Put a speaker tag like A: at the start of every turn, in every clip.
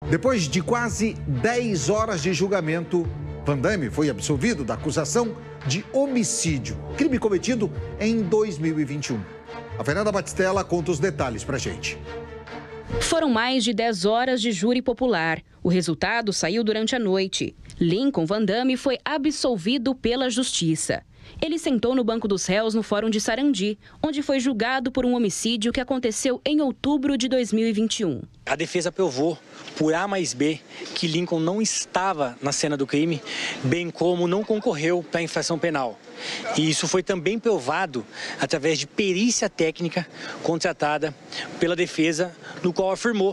A: Depois de quase 10 horas de julgamento, Van Damme foi absolvido da acusação de homicídio, crime cometido em 2021. A Fernanda Batistella conta os detalhes pra gente.
B: Foram mais de 10 horas de júri popular. O resultado saiu durante a noite. Lincoln Van Damme foi absolvido pela Justiça. Ele sentou no banco dos réus no Fórum de Sarandi, onde foi julgado por um homicídio que aconteceu em outubro de 2021.
C: A defesa provou, por A mais B, que Lincoln não estava na cena do crime, bem como não concorreu para a infração penal. E isso foi também provado através de perícia técnica contratada pela defesa, no qual afirmou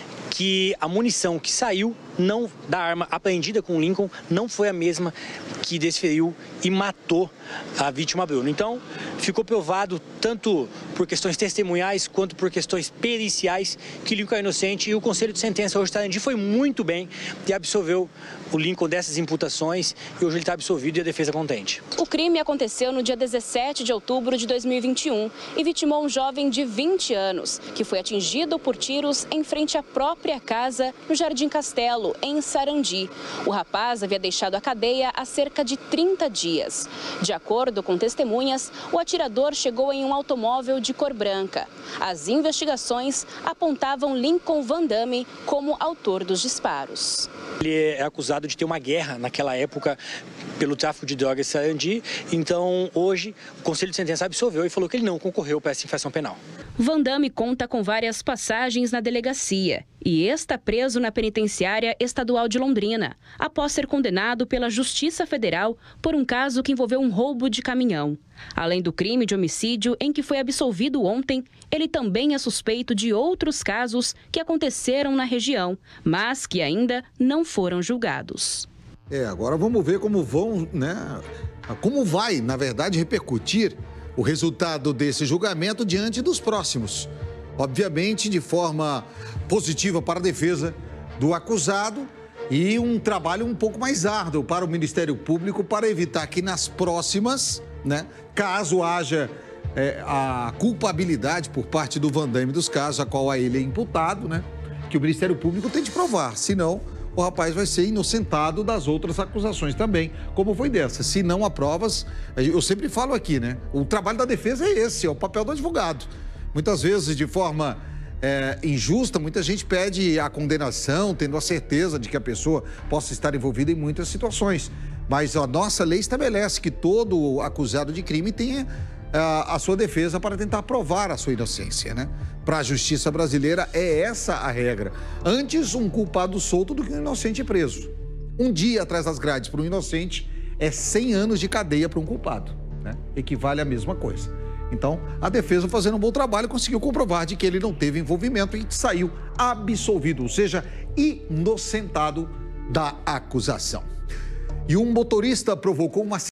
C: que a munição que saiu da arma apreendida com Lincoln não foi a mesma que desferiu e matou a vítima Bruno. Então, ficou provado, tanto por questões testemunhais quanto por questões periciais, que Lincoln é inocente, e o Conselho de Sentença hoje foi muito bem e absolveu o Lincoln dessas imputações, e hoje ele está absolvido e a defesa contente.
B: O crime aconteceu no dia 17 de outubro de 2021 e vitimou um jovem de 20 anos, que foi atingido por tiros em frente à própria casa no Jardim Castelo, em Sarandi. O rapaz havia deixado a cadeia há cerca de 30 dias. De acordo com testemunhas, o atirador chegou em um automóvel de cor branca. As investigações apontavam Lincoln Van Damme como autor dos disparos.
C: Ele é acusado de ter uma guerra naquela época pelo tráfico de drogas em Sarandi. Então, hoje, o Conselho de Sentença absolveu e falou que ele não concorreu para essa infração penal.
B: Van Damme conta com várias passagens na delegacia e está preso na penitenciária estadual de Londrina, após ser condenado pela Justiça Federal por um caso que envolveu um roubo de caminhão. Além do crime de homicídio em que foi absolvido ontem, ele também é suspeito de outros casos que aconteceram na região, mas que ainda não foram julgados.
A: Agora vamos ver como como vai, na verdade, repercutir o resultado desse julgamento diante dos próximos. Obviamente, de forma positiva para a defesa do acusado e um trabalho um pouco mais árduo para o Ministério Público para evitar que nas próximas, caso haja a culpabilidade por parte do Van Damme dos casos a qual a ele é imputado, que o Ministério Público tem de provar, senão o rapaz vai ser inocentado das outras acusações também, como foi dessa. Se não há provas, eu sempre falo aqui, o trabalho da defesa é esse, é o papel do advogado. Muitas vezes, de forma injusta, muita gente pede a condenação, tendo a certeza de que a pessoa possa estar envolvida em muitas situações. Mas a nossa lei estabelece que todo acusado de crime tenha a sua defesa para tentar provar a sua inocência, Para a justiça brasileira é essa a regra. Antes um culpado solto do que um inocente preso. Um dia atrás das grades para um inocente é 100 anos de cadeia para um culpado, Equivale à mesma coisa. Então, a defesa, fazendo um bom trabalho, conseguiu comprovar de que ele não teve envolvimento e saiu absolvido, ou seja, inocentado da acusação. E um motorista provocou uma